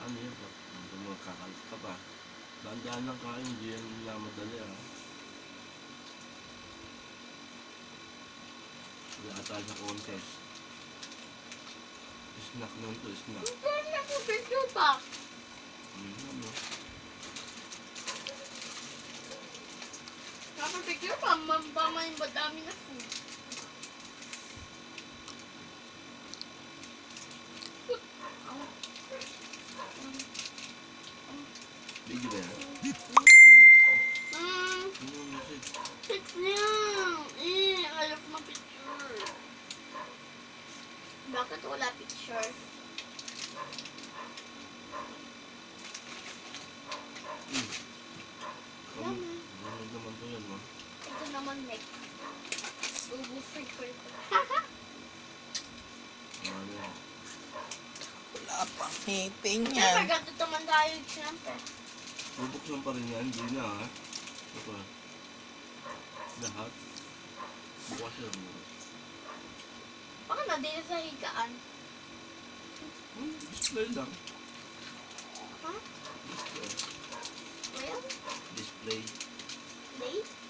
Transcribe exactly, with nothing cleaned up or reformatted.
Ano yun? Kung magkakalit ka pa. Daan-daan lang kain, hindi yan nila madali ah. Wala tayo sa contest. Snack naman to, snack. Hindi na po picture pa. Hmm, ano? Kapag picture pa, mambamay madami na food. Video ba yan? Hmm, Ano yung message? six lang. Eh, ayaw ko ma-picture. Bakit wala picture? Hmm. Kami, ano naman to yan, ma? Ito naman next. Ubusay ko ito. Ano yan? Wala pang ngipin Siyempre, yan. ganito naman tayo siyempre. Bubuksan pa rin yan, hindi na ha? Ito pa. Lahat. Bukas yan mo. Baka na din sa higaan. Hmm, display lang. Ha? Display. Well, Display. late?